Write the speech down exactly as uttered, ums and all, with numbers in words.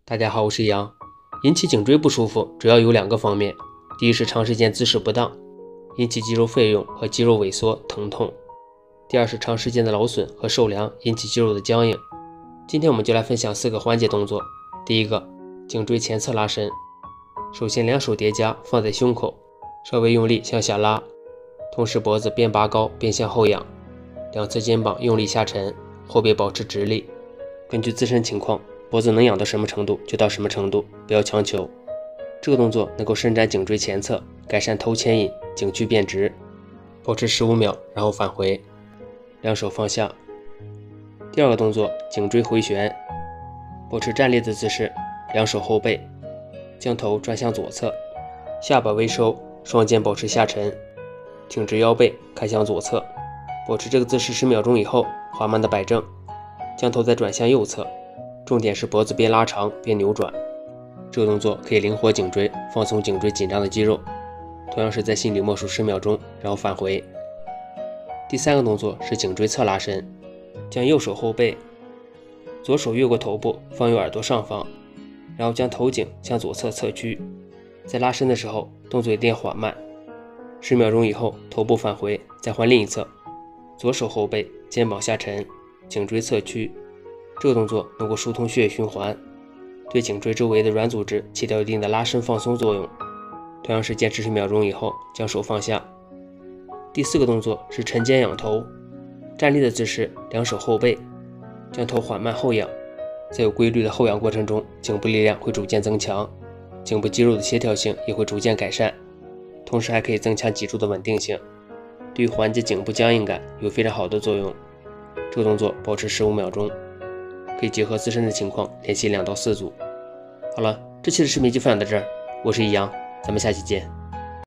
大家好，我是杨。引起颈椎不舒服主要有两个方面，第一是长时间姿势不当，引起肌肉废用和肌肉萎缩、疼痛；第二是长时间的劳损和受凉，引起肌肉的僵硬。今天我们就来分享四个缓解动作。第一个，颈椎前侧拉伸。首先两手叠加放在胸口，稍微用力向下拉，同时脖子边拔高边向后仰，两侧肩膀用力下沉，后背保持直立。根据自身情况，脖子能仰到什么程度就到什么程度，不要强求。这个动作能够伸展颈椎前侧，改善头前引，颈距变直。保持十五秒，然后返回，两手放下。第二个动作，颈椎回旋。保持站立的姿势，两手后背，将头转向左侧，下巴微收，双肩保持下沉，挺直腰背，看向左侧。保持这个姿势十秒钟以后，缓慢的摆正，将头再转向右侧，重点是脖子边拉长边扭转。这个动作可以灵活颈椎，放松颈椎紧张的肌肉。同样是在心里默数十秒钟，然后返回。第三个动作是颈椎侧拉伸，将右手后背，左手越过头部放于耳朵上方，然后将头颈向左侧侧屈。在拉伸的时候，动作一定要缓慢。十秒钟以后，头部返回，再换另一侧，左手后背，肩膀下沉，颈椎侧屈。这个动作能够疏通血液循环，对颈椎周围的软组织起到一定的拉伸放松作用。同样是坚持十秒钟以后，将手放下。第四个动作是沉肩仰头，站立的姿势，两手后背，将头缓慢后仰。在有规律的后仰过程中，颈部力量会逐渐增强，颈部肌肉的协调性也会逐渐改善，同时还可以增强脊柱的稳定性，对于缓解颈部僵硬感有非常好的作用。这个动作保持十五秒钟，可以结合自身的情况练习两到四组。好了，这期的视频就分享到这儿，我是易阳，咱们下期见。